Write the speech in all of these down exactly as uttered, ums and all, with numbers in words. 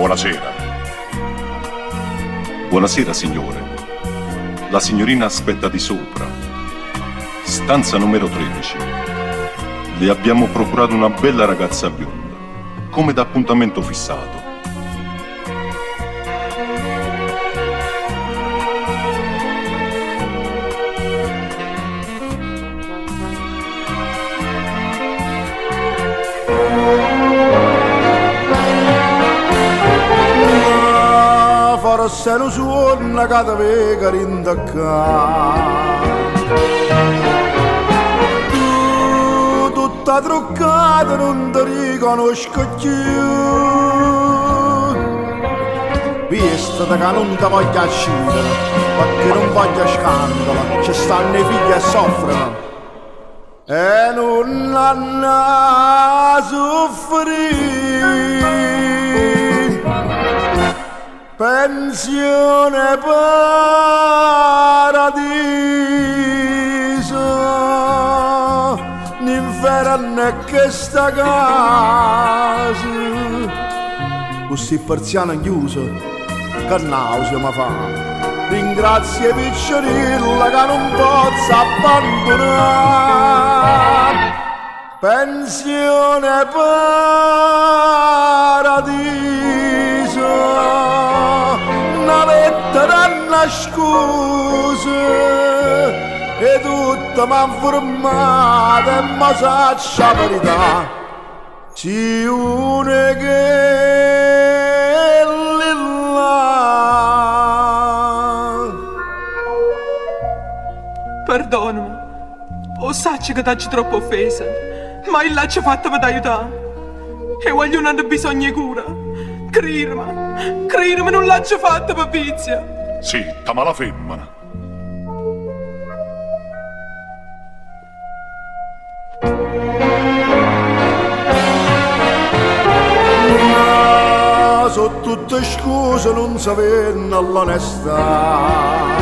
Buonasera. Buonasera, signore. La signorina aspetta di sopra. Stanza numero tredici. Le abbiamo procurato una bella ragazza bionda, come da appuntamento fissato. Forse non suona che ti vega rindacca. Tu tutta truccata non ti riconosco più. Visto che non ti voglio uscire, perché non voglio scandalo, ci stanno i figli e soffrono. E non hanno a soffrire. Pensione paradiso, l'inferno è questa casa. Questo persiano chiuso, che nausea mi fa. Ringrazio i picciolilla che non posso abbandonare. Pensione paradiso, una lettera, una scusa, e tutto m'ha formato e mi sa la verità. Ci une che là. Perdonami, o sacci che t'hai troppo offesa, ma il laccio fatto per aiutare. E voglio non ha bisogno di cura. Crirma, crirma non l'ho fatto per vizia. Zitta, ma la femmina. Ma sono tutte scuse, non sapendo all'onestà.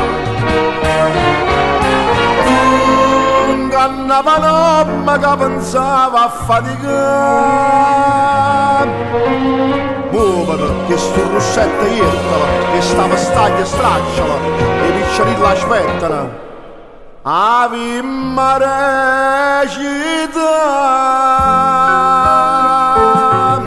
Ingannava l'uomo che pensava a faticare. Muovete, che sto russetto irtala, che stava staglia e stracciala, e i picciolini l'aspettano. Avi marecita.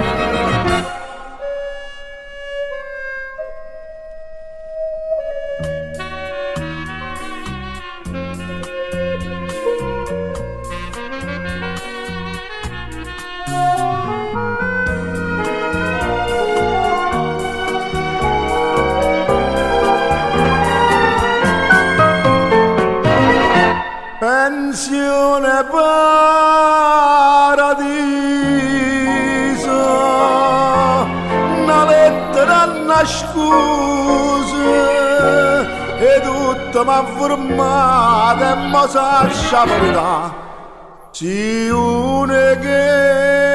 Pensione paradiso, una lettera, una scusa, e tutto m'ha formato e mi sa la verità. Si une che